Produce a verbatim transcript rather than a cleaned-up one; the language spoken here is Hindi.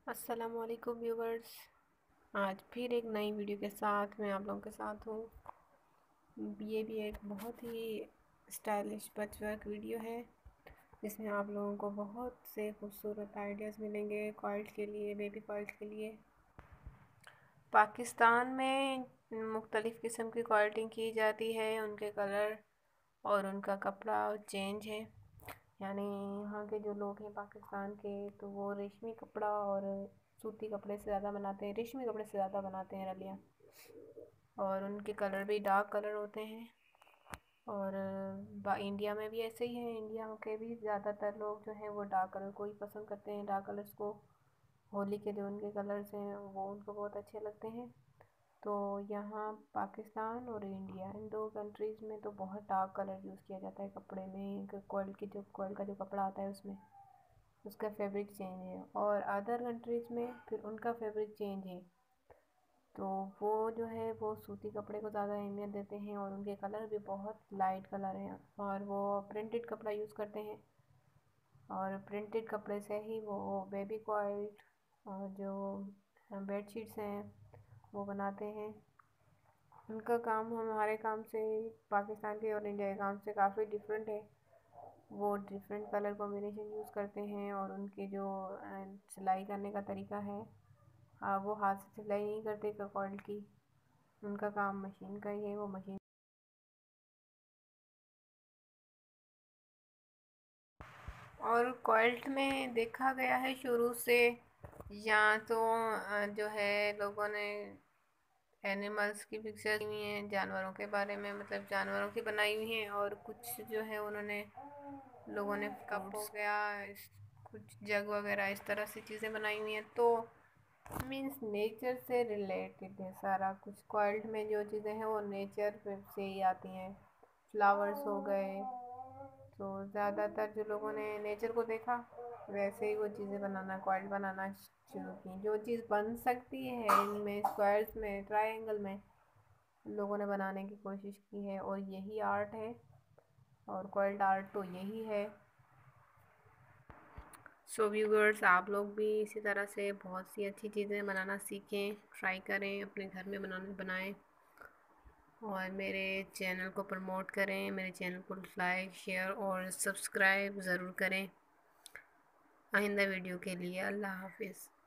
अस्सलाम वालेकुम व्यूवर्स। आज फिर एक नई वीडियो के साथ मैं आप लोगों के साथ हूँ। ये भी एक बहुत ही स्टाइलिश पैचवर्क वीडियो है जिसमें आप लोगों को बहुत से खूबसूरत आइडियाज़ मिलेंगे क्वाइल्ट के लिए, बेबी क्वाइल्ट के लिए। पाकिस्तान में मुख्तलिफ़ किस्म की क्वाल्टिंग की जाती है। उनके कलर और उनका कपड़ा चेंज है। यानी यहाँ के जो लोग हैं पाकिस्तान के, तो वो रेशमी कपड़ा और सूती कपड़े से ज़्यादा बनाते हैं, रेशमी कपड़े से ज़्यादा बनाते हैं रलियाँ। और उनके कलर भी डार्क कलर होते हैं। और इंडिया में भी ऐसे ही है। इंडिया के भी ज़्यादातर लोग जो हैं वो डार्क कलर को ही पसंद करते हैं। डार्क कलर्स को, होली के जो उनके कलर्स हैं वो उनको बहुत अच्छे लगते हैं। तो यहाँ पाकिस्तान और इंडिया, इन दो कंट्रीज़ में तो बहुत डार्क कलर यूज़ किया जाता है कपड़े में। कोयल की जो कोयल का जो कपड़ा आता है उसमें उसका फैब्रिक चेंज है, और अदर कंट्रीज़ में फिर उनका फैब्रिक चेंज है। तो वो जो है वो सूती कपड़े को ज़्यादा अहमियत देते हैं, और उनके कलर भी बहुत लाइट कलर हैं, और वो प्रिंटेड कपड़ा यूज़ करते हैं। और प्रिंटेड कपड़े से ही वो बेबी क्वाइल्ट और जो बेडशीट्स हैं वो बनाते हैं। उनका काम हमारे काम से, पाकिस्तान के और इंडिया के काम से काफ़ी डिफरेंट है। वो डिफरेंट कलर कॉम्बिनेशन यूज़ करते हैं, और उनके जो सिलाई करने का तरीका है, हाँ, वो हाथ से सिलाई नहीं करते कॉइल की। उनका काम मशीन का ही है। वो मशीन और क्वाल्ट में देखा गया है शुरू से, या तो जो है लोगों ने एनिमल्स की पिक्चर की हुई हैं, जानवरों के बारे में, मतलब जानवरों की बनाई हुई हैं। और कुछ जो है उन्होंने लोगों ने कप हो गया, कुछ जग वगैरह इस तरह से चीज़ें बनाई हुई हैं। तो मीन्स नेचर से रिलेटेड है सारा कुछ। क्वाल्ट में जो चीज़ें हैं वो नेचर से ही आती हैं। फ्लावर्स हो गए, तो ज़्यादातर जो लोगों ने नेचर को देखा वैसे ही वो चीज़ें बनाना, क्वाइल्ट बनाना शुरू की। जो चीज़ बन सकती है इनमें, स्क्वायर्स में, ट्रायंगल में, लोगों ने बनाने की कोशिश की है, और यही आर्ट है। और क्वाइल्ट आर्ट तो यही है। सो व्यूअर्स, आप लोग भी इसी तरह से बहुत सी अच्छी चीज़ें बनाना सीखें, ट्राई करें, अपने घर में बनाने बनाएं, और मेरे चैनल को प्रमोट करें। मेरे चैनल को लाइक, शेयर और सब्सक्राइब ज़रूर करें। आइंदा वीडियो के लिए अल्लाह हाफिज़।